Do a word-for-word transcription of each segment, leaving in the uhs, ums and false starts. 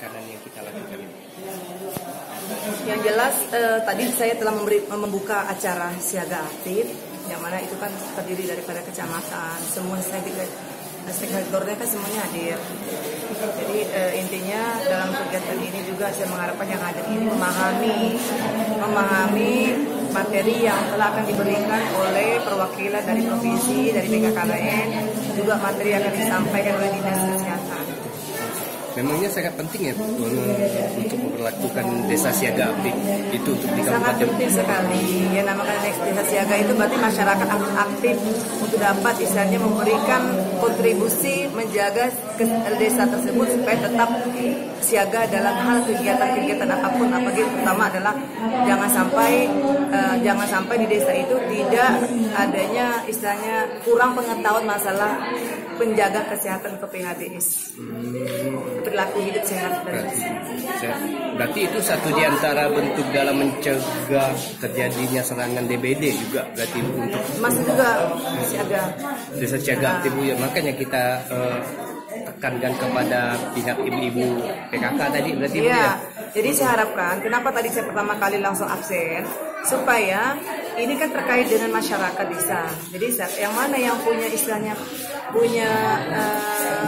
penekanan yang kita lakukan ini? Yang jelas eh, tadi saya telah memberi, membuka acara siaga aktif, yang mana itu kan terdiri daripada kecamatan, semua stakeholdernya kan semuanya hadir. Jadi eh, intinya dalam kegiatan ini juga saya mengharapkan yang hadir ini memahami, memahami materi yang telah akan diberikan oleh perwakilan dari provinsi, dari B K K B N, juga materi yang akan disampaikan oleh Dinas Kesehatan. Memangnya sangat penting ya untuk memperlakukan desa siaga aktif itu untuk di Sangat kabupaten. penting sekali. Ya namakan desa siaga itu berarti masyarakat aktif untuk dapat istilahnya memberikan kontribusi menjaga desa tersebut supaya tetap siaga dalam hal kegiatan-kegiatan apapun. Apalagi pertama adalah jangan sampai uh, jangan sampai di desa itu tidak adanya istilahnya kurang pengetahuan masalah penjaga kesehatan ke P H D S. Hmm. Perilaku hidup sehat. Berarti, berarti itu satu di antara bentuk dalam mencegah terjadinya serangan D B D juga berarti untuk masih juga siaga. Desa siaga aktif ya, makanya kita uh, tekankan kepada pihak ibu-ibu P K K tadi berarti ya. ya. Jadi saya harapkan kenapa tadi saya pertama kali langsung absen supaya ini kan terkait dengan masyarakat desa. Jadi yang mana yang punya istilahnya punya uh,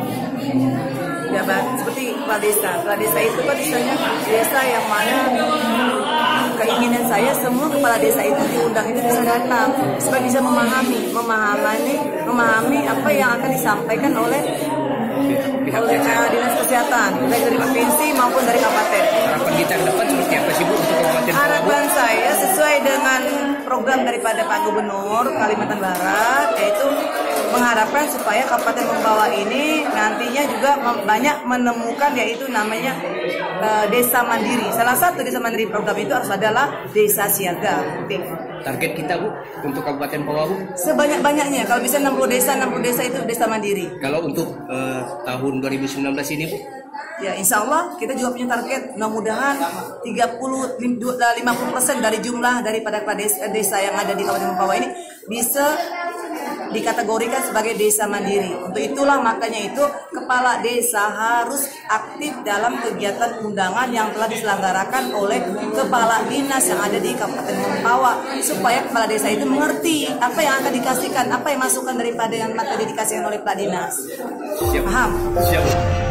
jabat seperti kepala desa. Kepala desa itu kan istilahnya desa yang mana keinginan saya semua kepala desa itu diundang itu bisa datang supaya bisa memahami, memahami, memahami apa yang akan disampaikan oleh oleh uh, Dinas Kesehatan baik dari provinsi maupun dari kabupaten. Harapan kita ke depan seperti apa sih Bu untuk kabupaten? Harapan saya sesuai dengan program daripada Pak Gubernur Kalimantan Barat, yaitu mengharapkan supaya Kabupaten Membawa ini nantinya juga banyak menemukan yaitu namanya uh, desa mandiri. Salah satu desa mandiri program itu harus adalah desa siaga. Target kita Bu untuk Kabupaten Membawa Bu? Sebanyak-banyaknya, kalau bisa enam puluh desa, enam puluh desa itu desa mandiri. Kalau untuk uh, tahun dua ribu sembilan belas ini Bu? Ya insya Allah kita juga punya target mudah-mudahan tiga puluh sampai lima puluh persen dari jumlah daripada desa, desa yang ada di Kabupaten Membawa ini bisa dikategorikan sebagai desa mandiri. Untuk itulah makanya itu kepala desa harus aktif dalam kegiatan undangan yang telah diselenggarakan oleh kepala dinas yang ada di Kabupaten Membawa supaya kepala desa itu mengerti apa yang akan dikasihkan, apa yang masukan daripada yang materi dikasihkan oleh kepala dinas. Siap. Paham? Siap.